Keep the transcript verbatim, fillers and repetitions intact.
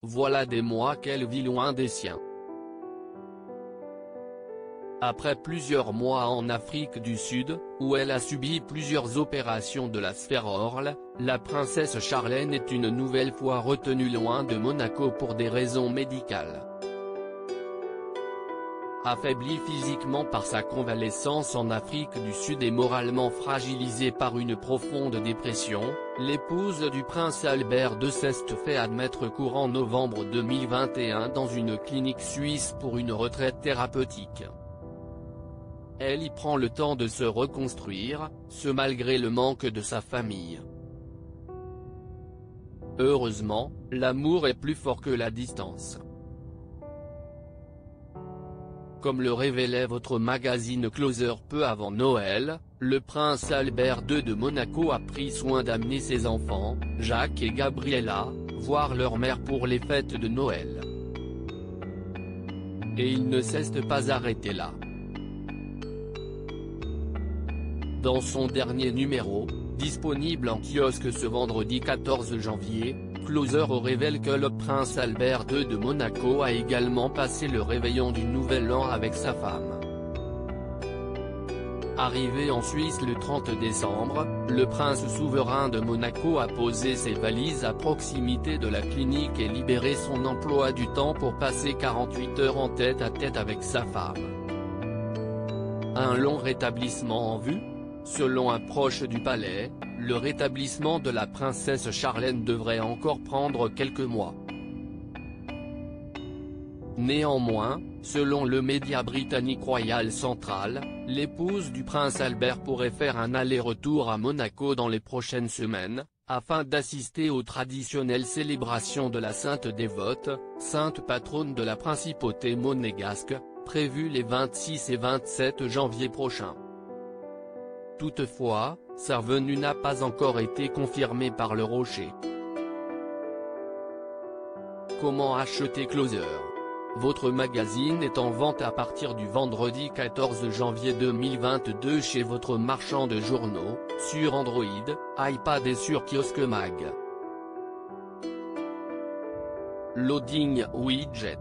voilà des mois qu'elle vit loin des siens. Après plusieurs mois en Afrique du Sud, où elle a subi plusieurs opérations de la sphère Orle, la princesse Charlène est une nouvelle fois retenue loin de Monaco pour des raisons médicales. Affaiblie physiquement par sa convalescence en Afrique du Sud et moralement fragilisée par une profonde dépression, l'épouse du prince Albert deux s'est fait admettre courant novembre deux mille vingt et un dans une clinique suisse pour une retraite thérapeutique. Elle y prend le temps de se reconstruire, ce malgré le manque de sa famille. Heureusement, l'amour est plus fort que la distance. Comme le révélait votre magazine Closer peu avant Noël, le prince Albert deux de Monaco a pris soin d'amener ses enfants, Jacques et Gabriella, voir leur mère pour les fêtes de Noël. Et il ne s'est pas arrêté là. Dans son dernier numéro, disponible en kiosque ce vendredi quatorze janvier, Closer révèle que le prince Albert deux de Monaco a également passé le réveillon du Nouvel An avec sa femme. Arrivé en Suisse le trente décembre, le prince souverain de Monaco a posé ses valises à proximité de la clinique et libéré son emploi du temps pour passer quarante-huit heures en tête-à-tête avec sa femme. Un long rétablissement en vue ? Selon un proche du palais, le rétablissement de la princesse Charlène devrait encore prendre quelques mois. Néanmoins, selon le média britannique Royal Central, l'épouse du prince Albert pourrait faire un aller-retour à Monaco dans les prochaines semaines, afin d'assister aux traditionnelles célébrations de la Sainte Dévote, sainte patronne de la principauté monégasque, prévues les vingt-six et vingt-sept janvier prochains. Toutefois, sa venue n'a pas encore été confirmée par Le Rocher. Comment acheter Closer ? Votre magazine est en vente à partir du vendredi quatorze janvier deux mille vingt-deux chez votre marchand de journaux, sur Android, iPad et sur Kiosque Mag. Loading widget.